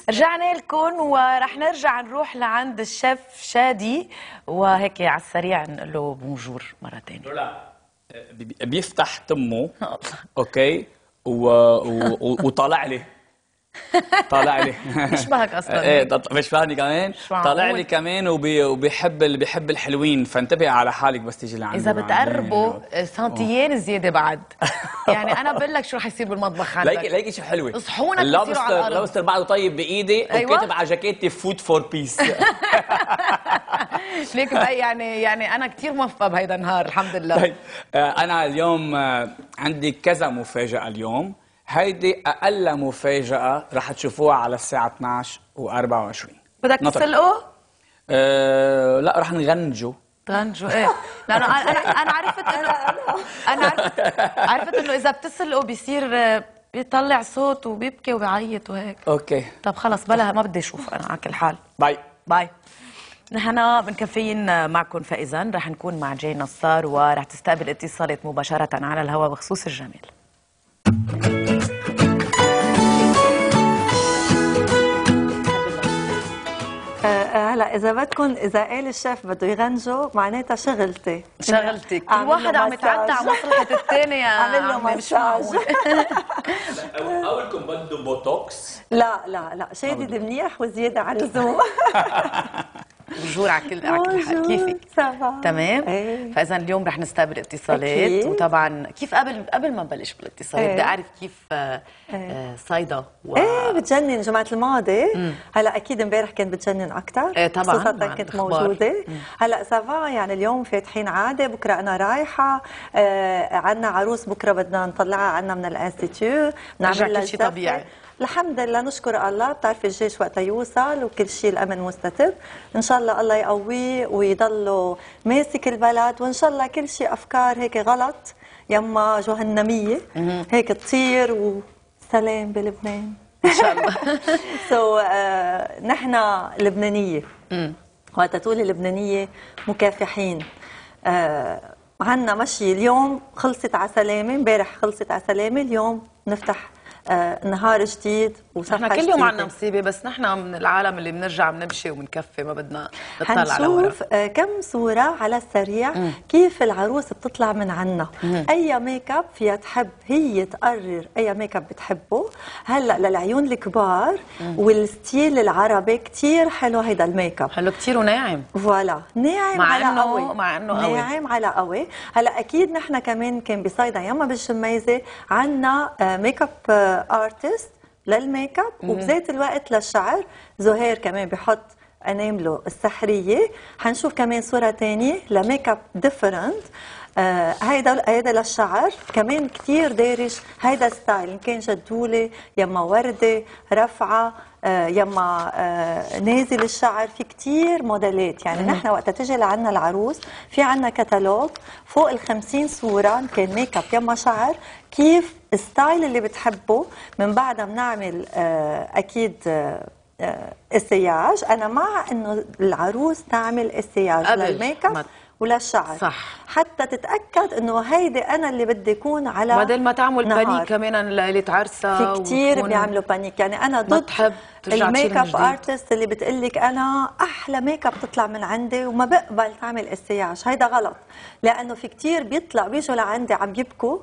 رجعنا لكم ورح نرجع نروح لعند الشيف شادي وهيك على السريع نقول له بونجور مرة ثانية. لا بيفتح تمه اوكي وطالع لي طالع لي بيشبهك اصلا. ايه بيشبهني كمان، طالع لي كمان وبيحب الحلوين، فانتبهي على حالك بس تيجي لعندي. اذا بتقربوا سنتيين زياده بعد يعني انا بقول لك شو رح يصير بالمطبخ عندك. ليكي شو حلوه اصحونا بتصيروا على الارض. اللوبستر بعده طيب بايدي. أيوة؟ وكاتب على جاكيتي فود فور بيس. ليك يعني انا كثير موفقه بهيدا النهار الحمد لله. طيب انا اليوم عندي كذا مفاجاه اليوم. هيدي اقل مفاجاه رح تشوفوها على الساعه 12 و24. بدك تسلقه؟ لا رح نغنجه. تغنجوا ايه؟ لانه انا عرفت انه عرفت انه اذا بتسلقه بيصير بيطلع صوت وبيبكي وبيعيط وهيك. اوكي طب خلص بلا ما بدي اشوف انا على كل حال. باي. نحن بنكفيين معكم، فاذا رح نكون مع جاي نصار ورح تستقبل اتصالات مباشره على الهواء بخصوص الجمال. هلا اذا بدكم، اذا قال الشيف بده يغنجوا معناتها شغلتي كل واحد عم يتعدى على مصلحه الثانيه. عامل له مساج. اولكم بده بوتوكس؟ لا شادد منيح وزياده عن اللزوم. بونجور على كل حال، كيفك؟ تمام. فاذا اليوم رح نستقبل اتصالات، وطبعا كيف قبل ما نبلش بالاتصالات بدي اعرف كيف صيدا ايه بتجنن جمعة الماضي. هلا اكيد امبارح كانت بتجنن اكثر. طبعا خصوصا كنت موجوده. هلا سافا يعني اليوم فاتحين عاده، بكره انا رايحه. عندنا عروس بكره بدنا نطلعها عنا من الانستيتيو، نعمل لها شيء طبيعي. الحمد لله نشكر الله. بتعرفي الجيش وقتها يوصل وكل شيء الامن مستتب، ان شاء الله الله يقويه ويضله ماسك البلد، وان شاء الله كل شيء افكار هيك غلط يما جهنميه هيك تطير وسلام بلبنان ان شاء الله. نحن لبنانيه، وقت تقولي لبنانيه مكافحين. عنا مشي اليوم خلصت على سلامه، امبارح خلصت على سلامه، اليوم نفتح نهار جديد وصفحه نحن كل يوم عنا مصيبه، بس نحن من العالم اللي بنرجع بنمشي وبنكفي، ما بدنا نطلع على ورا. حنشوف كم صوره على السريع كيف العروس بتطلع من عنا. اي ميك اب فيها تحب هي تقرر اي ميك اب بتحبه. هلا للعيون الكبار والستيل العربي كثير حلو هيدا الميك اب، حلو كثير وناعم. فوالا ناعم على قوي، مع انه قوي ناعم على قوي. هلا اكيد نحن كمان كان بصيدا يما بالشميزه عنا ميك اب ارتست للميك اب، وبذات الوقت للشعر زهير كمان بحط انامله السحريه. حنشوف كمان صوره ثانيه لميك اب ديفرنت. هيدا للشعر كمان كثير دارج هيدا ستايل، ان كان جدولي يما وردي رفعه يما نازل الشعر، في كتير موديلات. يعني نحن وقت تجي لعنا العروس في عنا كتالوج فوق ال50 صوره، ان كان ميك اب يما شعر، كيف الستايل اللي بتحبه. من بعدها بنعمل اكيد اسياج. انا مع انه العروس تعمل اسياج للميك اب وللشعر، صح، حتى تتاكد انه هيدي انا اللي بدي يكون على بدل ما تعمل بانيك كمان اللي تعرسها. في كثير بيعملوا بانيك. يعني انا ضد الميك اب ارتست اللي بتقلك انا احلى ميك اب تطلع من عندي وما بقبل تعمل اسياج. هيدا غلط، لانه في كثير بيجوا لعندي عم يبكوا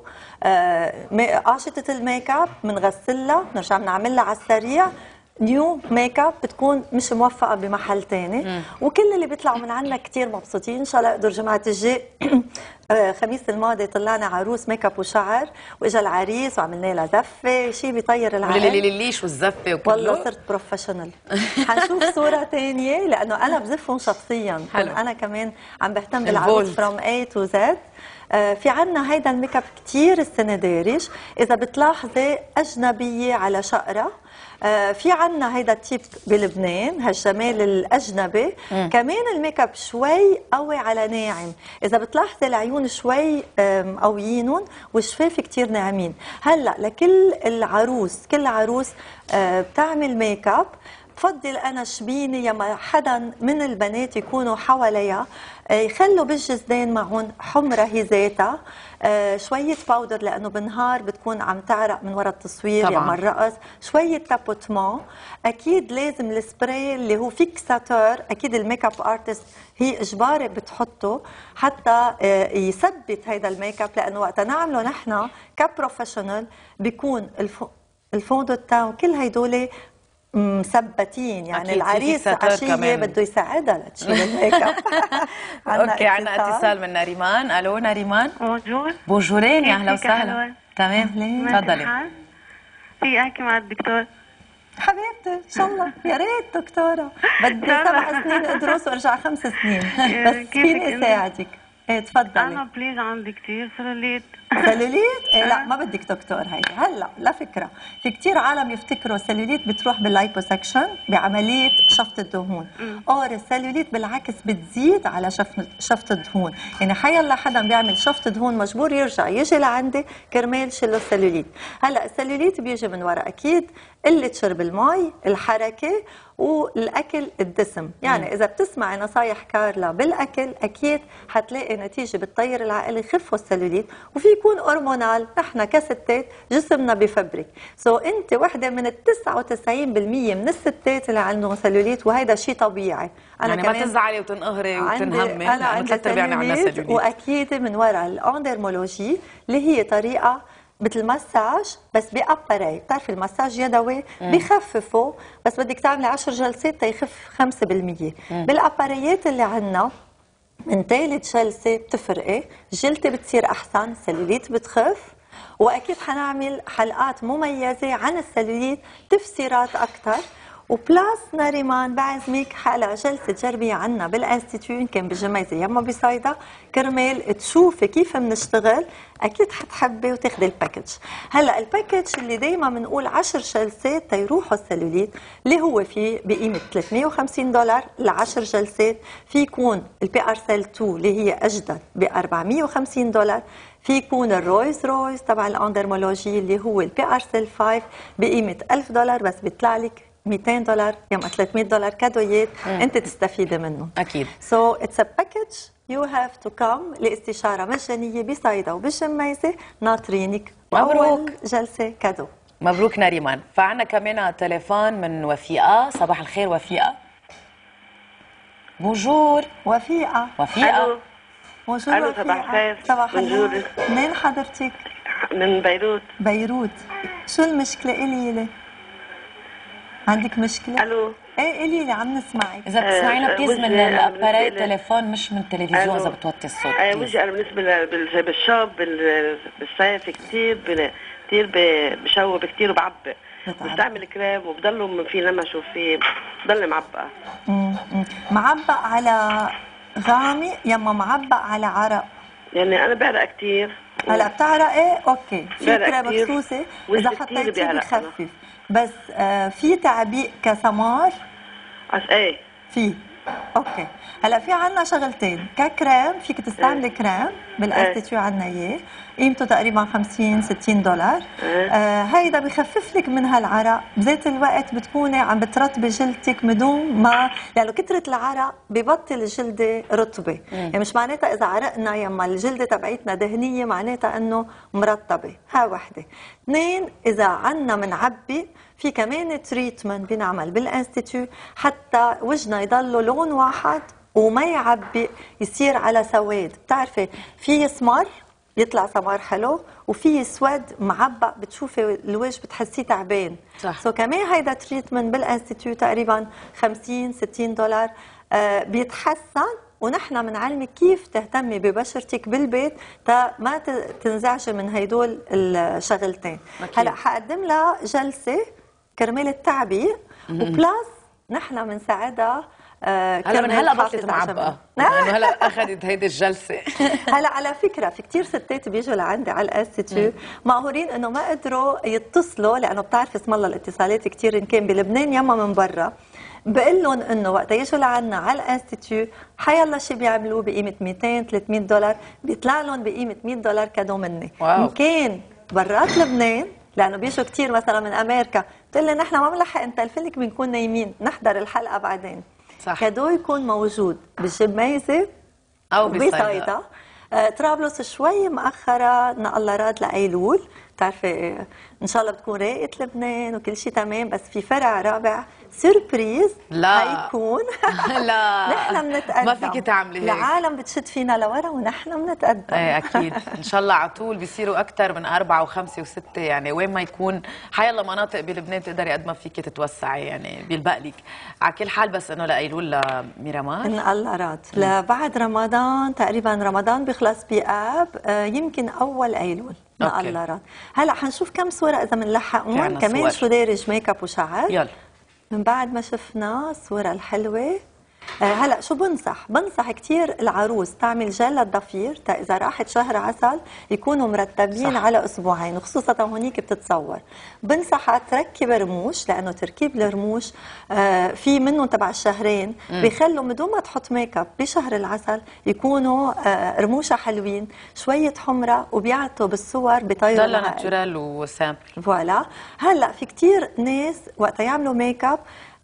قاشطه الميك اب بنغسلها بنرجع بنعملها على السريع نيو ميك اب، بتكون مش موفقه بمحل ثاني. وكل اللي بيطلعوا من عنا كثير مبسوطين. ان شاء الله يقدر جمعه الجاي. خميس الماضي طلعنا عروس ميك اب وشعر، واجا العريس وعملنا لها زفه، شيء بيطير العقل. ليش والزفه وكله. والله صرت بروفيشنال. حنشوف صوره ثانيه لانه انا بزفهم شخصيا. انا كمان عم بهتم بالعروس فروم اي تو زد. في عنا هيدا الميك اب كثير السنه دارج، اذا بتلاحظي اجنبيه على شقره. في عنا هيدا التيب بلبنان، هالجمال الاجنبي. كمان الميك اب شوي قوي على ناعم، اذا بتلاحظي العيون شوي قويينهم والشفاف كثير ناعمين. هلا لكل العروس، كل عروس بتعمل ميك اب بفضل انا شبينه يما حدا من البنات يكونوا حواليها، يخلوا بالجزدان معهم حمرة هي ذاتها، شوية باودر لأنه بالنهار بتكون عم تعرق من وراء التصوير يا الرقص، شوية تابوتمون، أكيد لازم السبراي اللي هو فيكساتور، أكيد الميك اب ارتست هي إجباري بتحطه حتى يثبت هيدا الميك اب، لأنه وقت نعمله نحن كبروفيشنال بيكون الفون دو تان وكل هيدول مثبتين، يعني العريس عشية بده يساعدها لتشيل الميك اب. اوكي عندنا اتصال من ناريمان. الو ناريمان. بونجور. بونجورين يا اهلا وسهلا. تمام تفضلي. في احكي مع الدكتور؟ حبيبتي ان شاء الله يا ريت دكتورة، بدي 7 سنين ادرس وارجع 5 سنين بس فيني اساعدك. ايه تفضلي. انا بليز عندي كثير سلوليت. سلوليت؟ إيه لا ما بدك دكتور هيدي. هلا لا فكره، في كثير عالم يفتكروا السلوليت بتروح باللايبوسكشن بعمليه شفط الدهون، اور السلوليت بالعكس بتزيد على شفط الدهون، يعني حيلا حدا بيعمل شفط دهون مجبور يرجع يجي لعندي كرمال شيله السلوليت. هلا السلوليت بيجي من وراء اكيد قله شرب المي، الحركه، والاكل الدسم، يعني اذا بتسمعي نصايح كارلا بالاكل اكيد حتلاقي نتيجه بتطير العقل، يخفوا السلوليت، وفي يكون هرمونال، نحن كستات جسمنا بفبرك، انت وحده من 99% من الستات اللي عندهم سلوليت، وهيدا شيء طبيعي. انا يعني ما تزعلي وتنقهري وتنهمي، انا عندي سلوليت، واكيد من وراء الاندرمولوجي اللي هي طريقه مثل مساج بس بأباراي، بتعرفي المساج يدوي بخففه، بس بدك تعملي 10 جلسات تيخف 5%. بالأباريات اللي عندنا من ثالث جلسة بتفرقي، جلدتي بتصير أحسن، السلوليت بتخف، وأكيد حنعمل حلقات مميزة عن السلوليت، تفسيرات أكثر. وبلاس ناريمان بعزمك على جلسة تجربية عنا بالانستيتيو، إن كان بجميزة يما بصيدا، كرمال تشوفي كيف بنشتغل، أكيد حتحبي وتاخدي الباكج. هلا الباكج اللي دايما بنقول 10 جلسات تيروحوا السلوليت، اللي هو فيه بقيمة $350 ل10 جلسات، في يكون البي ار سيل 2 اللي هي أجدد ب $450، في يكون الرويز رويز تبع الاندرمولوجي اللي هو البي ار سيل 5 بقيمة $1000، بس بيطلع لك $200 يوم $300 كادويات انت تستفيدي منه. اكيد. So it's a package you have to come لاستشاره مجانيه بصيدا وبالجميزه، ناطرينك. مبروك. جلسه كادو. مبروك ناريمان. فعنا كمان تليفون من وفيقه. صباح الخير وفيقه. بونجور وفيقه. الو. بونجور. الو صباح الخير. صباح النور. منين حضرتك؟ من بيروت. بيروت. شو المشكله؟ قولي لي. عندك مشكلة؟ الو. ايه قولي لي، عم نسمعك. إذا بتسمعينا بليز من الابارات التليفون مش من التلفزيون إذا بتوطي الصوت. وجهي أنا بالنسبة بالشاب بالصيف كثير بشوب كثير وبعبق. بستعمل كريم وبضله في نمش وفي بضل معبقة. معبق على غامق يما معبق على عرق؟ يعني أنا بعرق كثير. هلا بتعرقي؟ اوكي، في كريم مخصوصة إذا حطيتيه بخفف، بس في تعبيق كسمار؟ ايه في. اوكي، هلا في عنا شغلتين، ككريم فيك تستعملي كريم بالانستيتيو، عنا اياه قيمته تقريبا $50-60. هيدا بخفف لك من هالعرق، بذات الوقت بتكوني عم بترطبي جلدتك بدون ما، لانه كثره العرق ببطل الجلده رطبه، يعني مش معناتها اذا عرقنا يما الجلده تبعيتنا دهنيه معناتها انه مرطبه، ها وحده. 2، اذا عنا منعبي في كمان تريتمنت بنعمل بالانستيتيو حتى وجهنا يضل لون واحد وما يعبي، يصير على سواد. بتعرفي في سمر يطلع سمار حلو، وفي سواد معبق بتشوفي الوجه بتحسيه تعبان. صح. كمان هيدا تريتمنت بالانستيتيو تقريبا $50-60 بيتحسن، ونحن بنعلمك كيف تهتمي ببشرتك بالبيت تا ما تنزعجي من هيدول الشغلتين. هلا حقدم لها جلسه كرمال التعبير، وبلاس نحن بنساعدها هلا من هلا بطلت معبقه لانه هلا اخذت هيدي الجلسه. هلا على فكره في كثير ستات بيجوا لعندي على الانستيتيو مقهورين انه ما قدروا يتصلوا، لانه بتعرفي اسم الله الاتصالات كثير ان كان بلبنان يما من برا. بقول لهم انه وقت يجوا لعنا على الانستيتيو حيالله شيء بيعملوه بقيمه $200-300 بيطلع لهم بقيمه $100 كادو مني. ان كان برات لبنان، لانه بيجوا كثير مثلا من امريكا بتقول لي نحن ما بنلحق نتلفلك، بنكون نايمين نحضر الحلقه بعدين. صح. كادو يكون موجود بالجميزه او بصيدا. طرابلس شوي مأخرة نقلرات لأيلول، بتعرفي ان شاء الله بتكون راقة لبنان وكل شيء تمام، بس في فرع رابع سيربريز لا هيكون. لا نحن بنتقدم، ما فيك تعملي هيك، العالم بتشد فينا لورا ونحن بنتقدم. ايه اكيد ان شاء الله على طول بيصيروا اكثر من 4 و5 و6، يعني وين ما يكون حيلا مناطق بلبنان تقدري قد ما فيك تتوسعي يعني بيلبق لك على كل حال. بس انه لايلول لميرامار نقلرات لبعد رمضان تقريبا، رمضان بيخلص بآب، يمكن اول ايلول نقلرات. هلا حنشوف كم صوره اذا بنلحقهم كمان شو دارج ميك اب وشعر. يلا من بعد ما شفنا الصوره الحلوه. هلا شو بنصح كثير العروس تعمل جل للضفير اذا راحت شهر عسل يكونوا مرتبين صح. على اسبوعين، وخصوصا هونيك بتتصور. بنصحها تركب رموش، لانه تركيب الرموش في منه تبع الشهرين بيخلوا بدون ما تحط ميك اب بشهر العسل يكونوا رموشها حلوين، شويه حمره، وبيعطوا بالصور بيطيروا ضل ناتشورال وسامبل. فوالا. هلا في كثير ناس وقت يعملوا ميك اب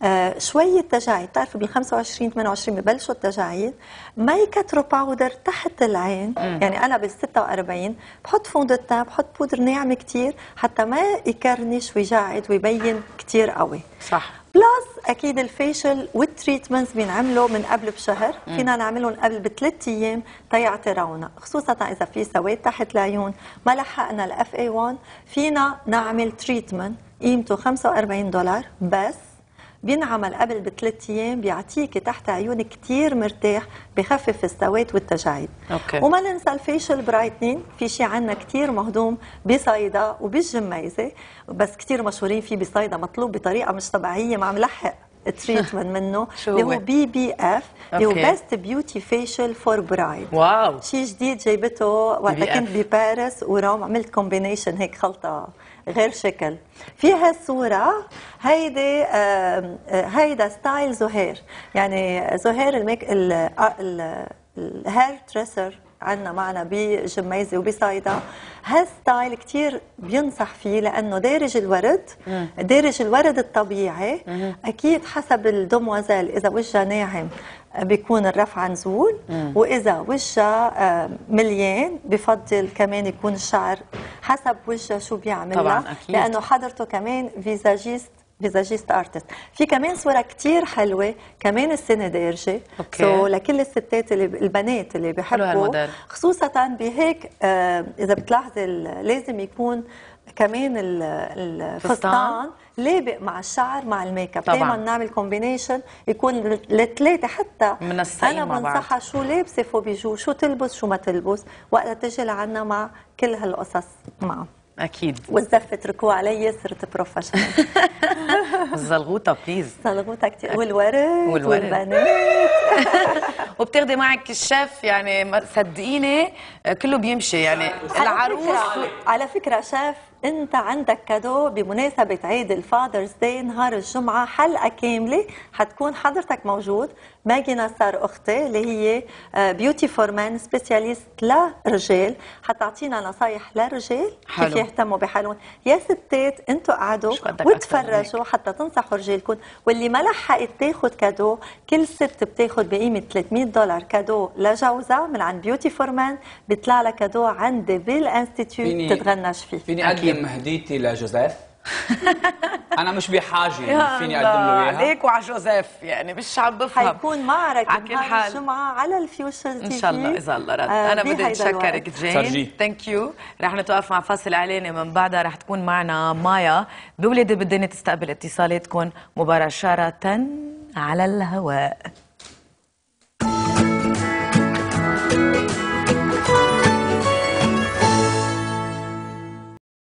شوية تجاعيد، بتعرفوا بال 25 28 ببلشوا التجاعيد، ما يكتروا باودر تحت العين. يعني أنا بال 46 بحط فوندوتان، بحط بودر ناعم كتير حتى ما يكرنش ويجعد ويبين كتير قوي. صح. بلس أكيد الفيشل والتريتمنتس بينعملوا من قبل بشهر، فينا نعملهم قبل ب3 أيام تيعطي رونق، خصوصا إذا في سواد تحت العيون ما لحقنا الأف اي 1 فينا نعمل تريتمنت قيمته $45 بس، بينعمل قبل ب3 أيام، بيعطيكي تحت عيونك كتير مرتاح، بخفف السواد والتجاعيد. وما ننسى الفيشل برايتنينج، في شيء عنا كتير مهضوم بصيدا وبالجميزة، بس كتير مشهورين فيه بصيدا، مطلوب بطريقة مش طبيعية، ما عم لحق تريتمنت منه اللي هو BBF اللي هو بيست بيوتي فيشل فور برايد. واو، شيء جديد جايبته وقت كنت بباريس وروم، عملت كومبينيشن هيك خلطة غير شكل. في هالصورة هيدا ستايل زهير، يعني زهير الهير تريسر عنا معنا بجميزة وبصيدا. هالستايل كتير بينصح فيه لأنه دارج الورد الطبيعي. أكيد حسب الدموازيل، إذا وجهها ناعم بيكون الرفع نزول، وإذا وجهها مليان بفضل كمان يكون الشعر حسب وجهها شو بيعمل طبعا، لأنه حضرته كمان فيزاجيست ارتست. في كمان صورة كتير حلوة كمان السنة دارجة، لكل الستات البنات اللي بيحبوا، خصوصا بهيك إذا بتلاحظي لازم يكون كمان الفستان لابق مع الشعر مع الميك اب. دائما نعمل كومبينيشن يكون الثلاثه، حتى انا بنصحها شو لابسه فوق بيجو، شو تلبس شو ما تلبس، وقتها تجي لعنا مع كل هالقصص معه. اكيد. والزفه اتركوها علي، صرت بروفيشنال. الزلغوطه بليز. زلغوطه كثير، والورد والبنات. وبتاخدي معك الشيف، يعني صدقيني كله بيمشي. يعني العروس على فكره شيف، انت عندك كادو بمناسبه عيد الفادرز داي نهار الجمعه، حلقه كامله حتكون حضرتك موجود. ماجي نصار اختي اللي هي بيوتي فور مان سبيشاليست لرجال، حتعطينا نصايح للرجال كيف يهتموا بحالهم. يا ستات انتوا قعدوا وتفرجوا حتى تنصحوا رجالكم. واللي ما لحقت تاخذ كادو، كل ست بتاخذ بقيمه $300 كادو لجوزها من عند بيوتي فور مان، بيطلع لها كادو عندي بالانستيتيوت تتغناش فيه. فيني اقدم هديتي لجوزيف؟ انا مش بحاجه، فيني اقدم له اياها عليك وعلى جوزيف، يعني مش عم بفهم. حيكون معركه نهار الجمعه على الفيوشن تي في ان شاء الله اذا الله رد. انا بدي اتشكرك جين، ثانك يو. رح نتوقف مع فاصل اعلاني، من بعدها رح تكون معنا مايا بولادي بالدنيا تستقبل اتصالاتكم مباشره على الهواء.